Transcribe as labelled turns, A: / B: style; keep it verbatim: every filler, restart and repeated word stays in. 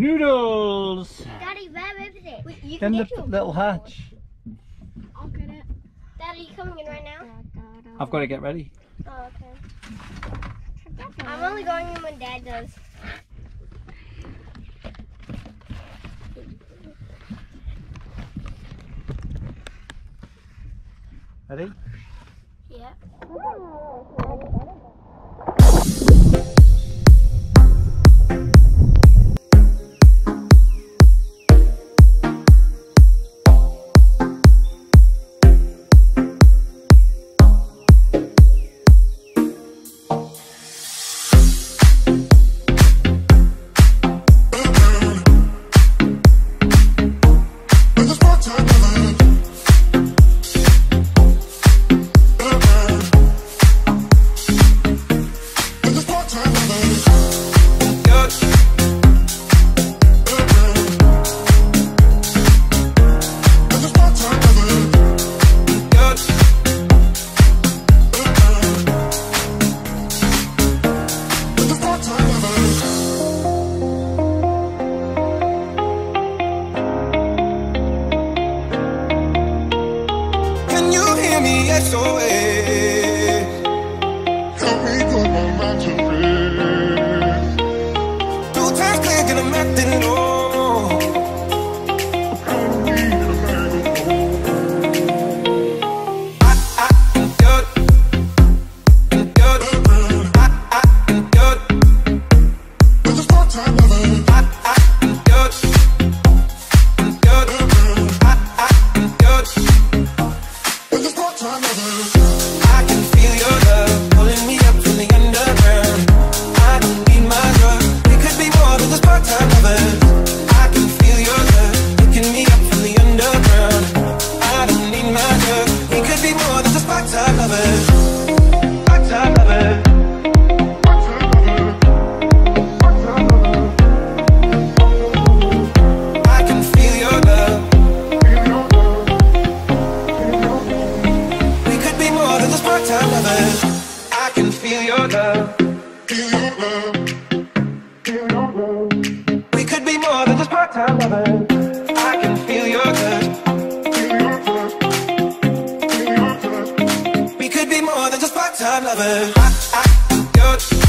A: Noodles!
B: Daddy, where is it? Wait, you
A: In
B: can
A: the
B: get your
A: little
B: bowl.
A: hatch.
B: I'll get it. Daddy, you coming in right now?
A: I've got to get ready.
B: Oh, okay. I'm only going in when Dad does.
A: Ready?
B: Yeah.
C: S O S. Help me put my mind to rest. Two times click and I'm acting low. I'm weak and I'm I, I, I'm good. I'm good. I, I, I'm good. With this part-time lover. I, I, I'm good. I'm good. I, I, I'm good. With this part-time lover. I can feel your love pulling me up from the underground. I don't need my drug. We could be more than just part-time lovers. I can feel your love picking me up from the underground. I don't need my drug. We could be more than just part-time lovers. Part-time lovers. Part-time lovers. Part-time lovers. I can feel your love. Feel your love. Feel your love. We could be more than just part-time lovers. I can feel your love. Feel your love. Feel your love. We could be more than just part-time lovers. I can feel your touch. Feel your touch. Feel your touch. We could be more than just part-time lovers. I, I, I'm good.